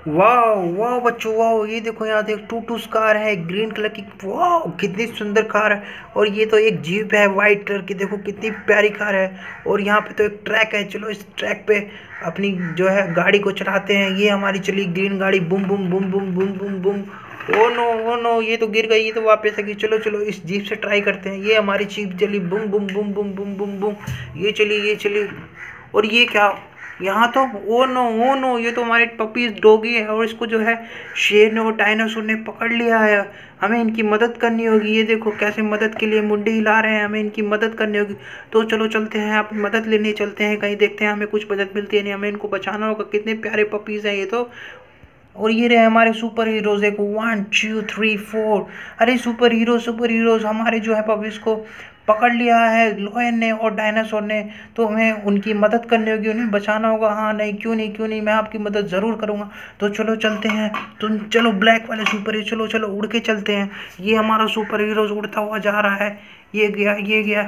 वाह वाह बच्चों, वाह ये देखो, यहाँ देख टूटूस कार है ग्रीन कलर की। वाह कितनी सुंदर कार है। और ये तो एक जीप है वाइट कलर की, देखो कितनी प्यारी कार है। और यहाँ पे तो एक ट्रैक है, चलो इस ट्रैक पे अपनी जो है गाड़ी को चलाते हैं। ये हमारी चली ग्रीन गाड़ी, Bum Bum Bum Bum Bum Bum Bum. Oh no oh no, ये तो गिर गई, ये तो वापस आ गई। चलो चलो इस जीप से ट्राई करते हैं। ये हमारी जीप चली, बुम बुम बुम बुम बुम बुम बुम। ये चली ये चली। और ये क्या, यहाँ तो ओ नो, ये तो हमारे पपी डॉगी है और इसको जो है शेर ने और डायनासोर ने पकड़ लिया है। हमें इनकी मदद करनी होगी। ये देखो कैसे मदद के लिए मुंडी हिला रहे हैं, हमें इनकी मदद करनी होगी। तो चलो चलते हैं, आप मदद लेने चलते हैं कहीं, देखते हैं हमें कुछ मदद मिलती है नहीं। हमें इनको बचाना होगा, कितने प्यारे पपीज़ हैं ये तो। और ये रहे हमारे सुपर हीरोज, एक 1 2 3 4। अरे सुपर हीरोज हमारे जो है पपीज को पकड़ लिया है लोयन ने और डायनासोर ने। तो हमें उनकी मदद करनी होगी, उन्हें बचाना होगा। हाँ नहीं, क्यों नहीं, मैं आपकी मदद ज़रूर करूँगा। तो चलो चलते हैं। तुम चलो ब्लैक वाले सुपर हीरो, चलो चलो उड़ के चलते हैं। ये हमारा सुपर हीरोज उड़ता हुआ जा रहा है। ये गया।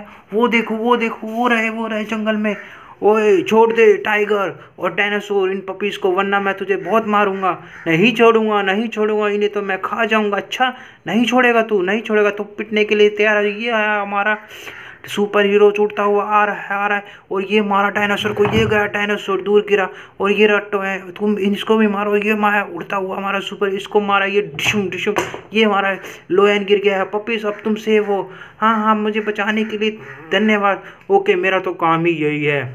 वो रहे जंगल में। ओए छोड़ दे टाइगर और डायनासोर इन पपीज़ को, वरना मैं तुझे बहुत मारूंगा। नहीं छोड़ूंगा, इन्हें तो मैं खा जाऊंगा। अच्छा नहीं छोड़ेगा तो पिटने के लिए तैयार है। ये है हमारा सुपर हीरो उड़ता हुआ आ रहा है। और ये मारा डायनासोर को, ये गया डायनासोर दूर गिरा। और ये रट्टो है, तुम इसको भी मारो। ये मारा उड़ता हुआ हमारा सुपर, इसको मारा, ये डिशुम डिशुम। ये हमारा लोयन गिर गया है। पपीज अब तुम सेव हो। हाँ मुझे बचाने के लिए धन्यवाद। ओके, मेरा तो काम ही यही है,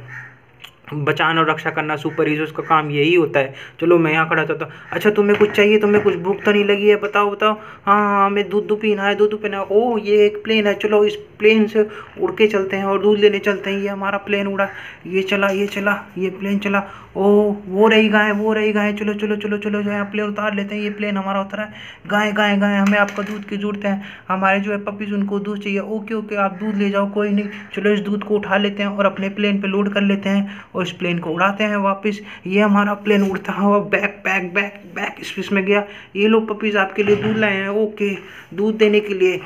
बचाना और रक्षा करना। सुपर हीरोज का काम यही होता है। चलो मैं यहाँ खड़ा था। अच्छा तुम्हें कुछ चाहिए, तुम्हें कुछ भूख तो नहीं लगी है? बताओ। हाँ हमें दूध पीना है। ओह ये एक प्लेन है, चलो इस प्लेन से उड़ के चलते हैं और दूध लेने चलते हैं। ये हमारा प्लेन उड़ा, ये चला ये प्लेन चला। ओह वो रही गाय। चलो जो है प्लेन उतार लेते हैं। ये प्लेन हमारा उतरा है। गाय हमें आपका दूध की जरूरत है। हमारे जो है पपीज उनको दूध चाहिए। ओके आप दूध ले जाओ, कोई नहीं। चलो इस दूध को उठा लेते हैं और अपने प्लेन पे लोड कर लेते हैं और इस प्लेन को उड़ाते हैं वापस। ये हमारा प्लेन उड़ता हुआ बैक स्पेस में गया। ये लो पपीज आपके लिए दूध लाए हैं। ओके, दूध देने के लिए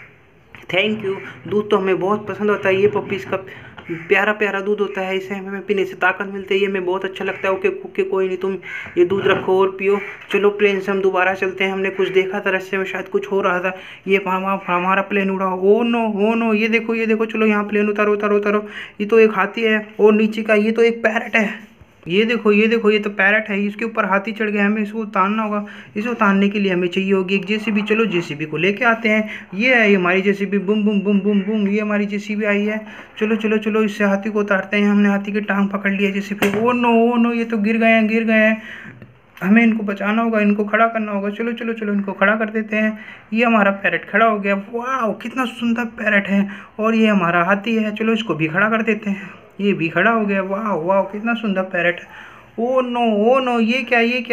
थैंक यू। दूध तो हमें बहुत पसंद होता है। ये पपीज़ का प्यारा दूध होता है, इसे हमें पीने से ताकत मिलती है। ये हमें बहुत अच्छा लगता है। ओके कोई नहीं, तुम ये दूध रखो और पियो। चलो प्लेन से हम दोबारा चलते हैं। हमने कुछ देखा था रास्ते में, शायद कुछ हो रहा था। ये हमारा प्लेन उड़ा। ओ नो, ये देखो। चलो यहाँ प्लेन उतारो। ये तो एक हाथी है और नीचे का ये तो एक पैरट है। ये देखो ये तो पैरट है, इसके ऊपर हाथी चढ़ गया। हमें इसको उतारना होगा। इसे उतारने के लिए हमें चाहिए होगी एक जेसीबी। चलो जेसीबी को लेके आते हैं। ये है हमारी जेसीबी, बुम बुम बुम बुम बुम। ये हमारी जेसीबी आई है। चलो इससे हाथी को उतारते हैं। हमने हाथी की टांग पकड़ ली है जेसीबी। ओ नो, ये तो गिर गए हैं। हमें इनको बचाना होगा, इनको खड़ा करना होगा। चलो इनको खड़ा कर देते हैं। ये हमारा पैरट खड़ा हो गया। वाह कितना सुंदर पैरट है। और ये हमारा हाथी है, चलो इसको भी खड़ा कर देते हैं। ये भी खड़ा हो गया। वाह कितना सुंदर पैरट है। ओ नो, ये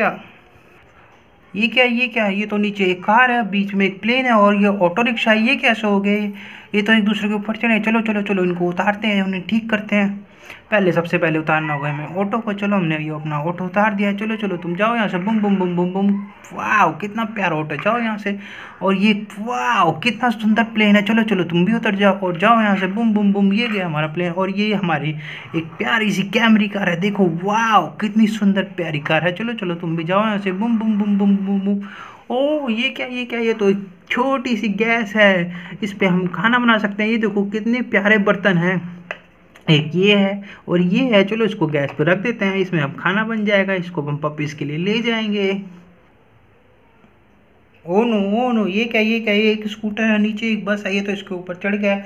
क्या, ये तो नीचे एक कार है, बीच में एक प्लेन है और ये ऑटो रिक्शा है। ये कैसे हो गए? ये तो एक दूसरे के ऊपर चढ़े। चलो इनको उतारते हैं, उन्हें ठीक करते हैं। सबसे पहले उतारना होगा हमें ऑटो को। चलो हमने ये अपना ऑटो उतार दिया है। चलो तुम जाओ यहाँ से, बुम बुम बुम बुम बुम। वाह कितना प्यारा ऑटो, जाओ यहाँ से। और ये वाह कितना सुंदर प्लेन है। चलो तुम भी उतर जाओ और जाओ यहाँ से, बुम बुम बुम। ये गया हमारा प्लेन। और ये हमारी एक प्यारी सी कैमरी कार है, देखो वाह कितनी सुंदर प्यारी कार है। चलो तुम भी जाओ यहाँ से, बुम बुम बुम बुम बुम बुम। ओह ये क्या, ये तो एक छोटी सी गैस है, इस पे हम खाना बना सकते हैं। ये देखो कितने प्यारे बर्तन हैं, एक ये है और ये है। चलो इसको गैस पे रख देते हैं, इसमें अब खाना बन जाएगा। इसको हम पपीज के लिए ले जाएंगे। ओ नो, ये क्या, ये एक स्कूटर है, नीचे एक बस है, ये तो इसके ऊपर चढ़ गया।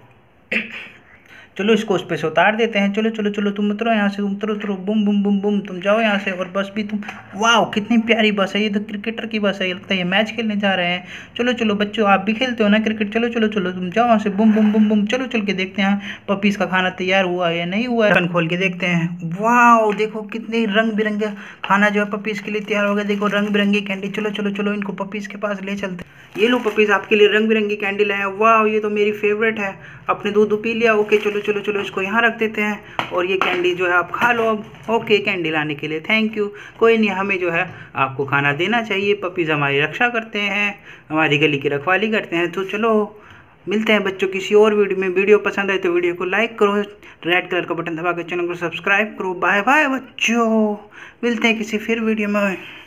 चलो इसको उस पे से उतार देते हैं। चलो तुम उतरो यहाँ से, उतरो बुम बुम बुम बुम। तुम जाओ यहाँ से और बस भी तुम। वाह कितनी प्यारी बस है, ये तो क्रिकेटर की बस है, ये लगता है ये मैच खेलने जा रहे हैं। चलो बच्चों, आप भी खेलते हो ना क्रिकेट? चलो तुम जाओ यहाँ से, बुम बुम बुम बुम। चल के देखते हैं पपीज़ का खाना तैयार हुआ है या नहीं हुआ है। ढक्कन खोल के देखते हैं। वाह देखो कितने रंग बिरंगे खाना जो है पपीज़ के लिए तैयार हो गया। देखो रंग बिरंगी कैंडी। चलो इनको पपीज़ के पास ले चलते। ये लो पपीज़ आपके लिए रंग बिरंगी कैंडी लाए हैं। वाह ये तो मेरी फेवरेट है। अपने दूध पी लिया। ओके चलो इसको यहाँ रख देते हैं और ये कैंडी जो है आप खा लो अब। ओके कैंडी लाने के लिए थैंक यू। कोई नहीं, हमें जो है आपको खाना देना चाहिए। पपीज़ हमारी रक्षा करते हैं, हमारी गली की रखवाली करते हैं। तो चलो मिलते हैं बच्चों किसी और वीडियो में। वीडियो पसंद आए तो वीडियो को लाइक करो, रेड कलर का बटन दबा कर चैनल को सब्सक्राइब करो। बाय बाय बच्चों, मिलते हैं किसी फिर वीडियो में।